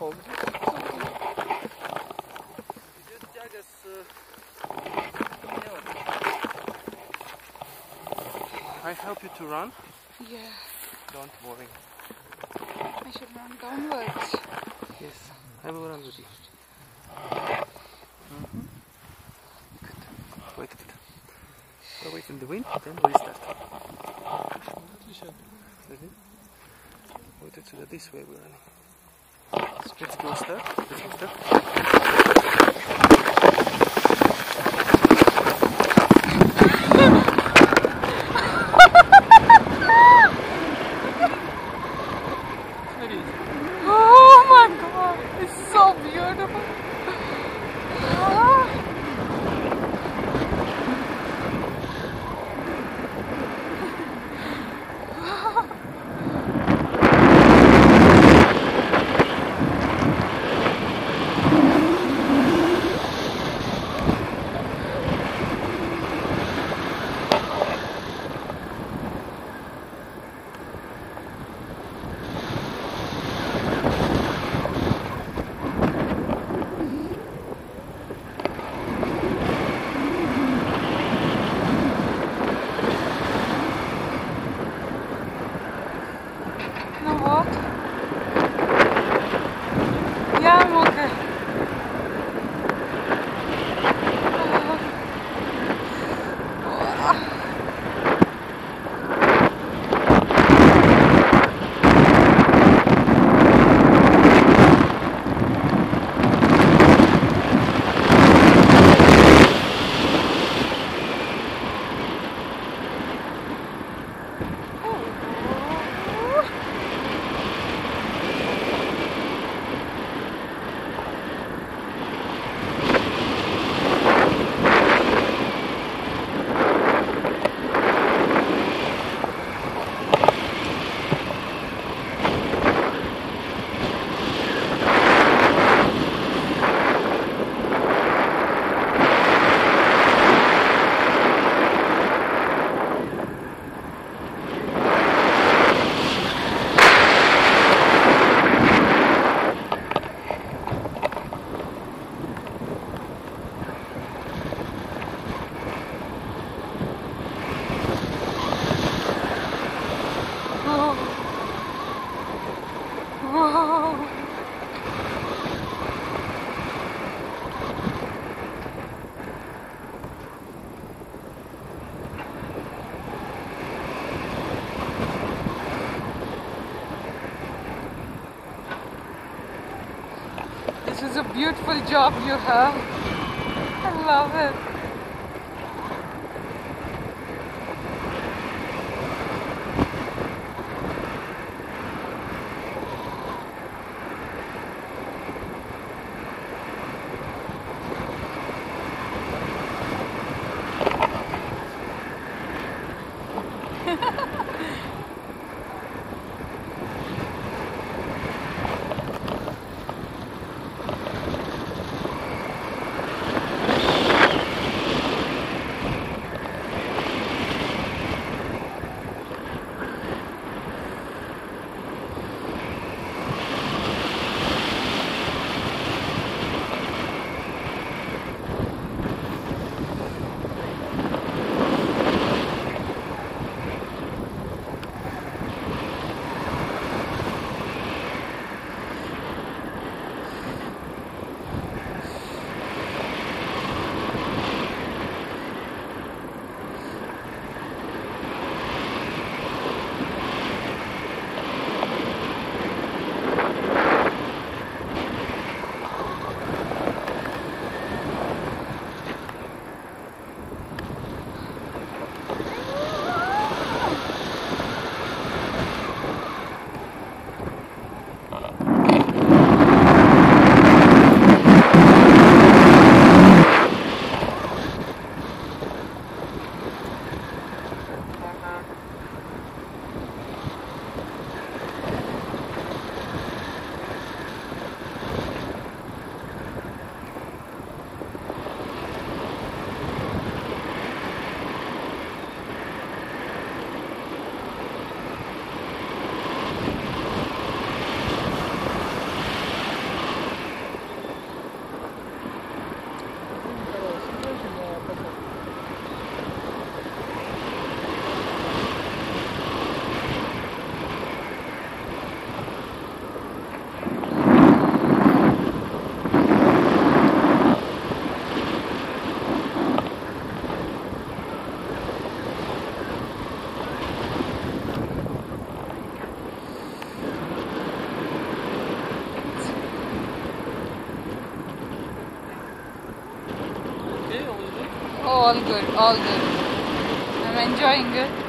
hold it. Идет тяга с... I help you to run? Yeah. Don't worry. I should run downwards. Yes, I will run with you. Good. Wait a bit. We'll wait in the wind, then we'll start. Wait отсюда, this way we're running. Let's go start. Let's go start. Oh my god, it's so beautiful. Ну вот, я мокрая. Wow. This is a beautiful job you have. I love it. All good, all good. I'm enjoying it.